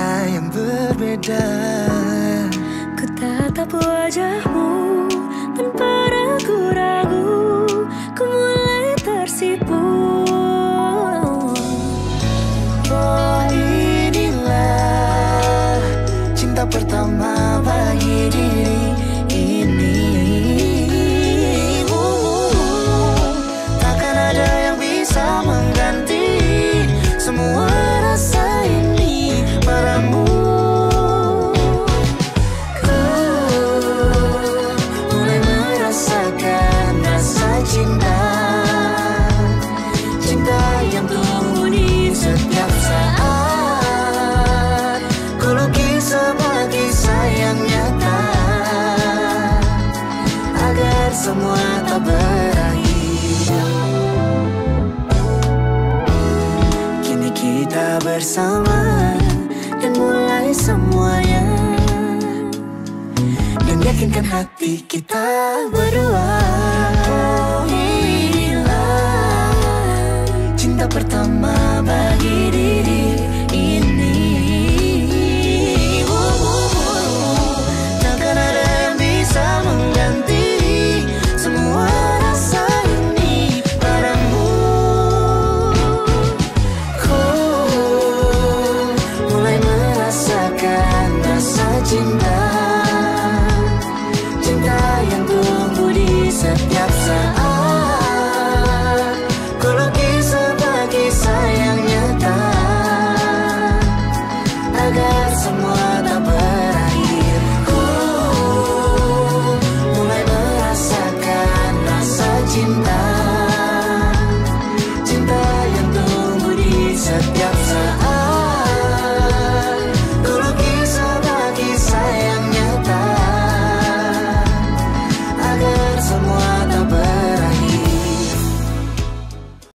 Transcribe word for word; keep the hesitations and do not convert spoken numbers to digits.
rasa yang berbeda. Ku tatap wajahmu tanpa ragu-ragu, ku mulai tersipu. Oh, inilah cinta pertama bagi diri ini. uh, Takkan ada yang bisa mengganti semua rasa ini padamu. Ku mulai merasakan rasa cinta, cinta yang tumbuh di setiap saat. Ku lukis sebuah kisah yang nyata agar semua tak berakhir. Kini kita bersama dan mulai semuanya, dan yakinkan hati kita berdua. Oh, inilah cinta pertama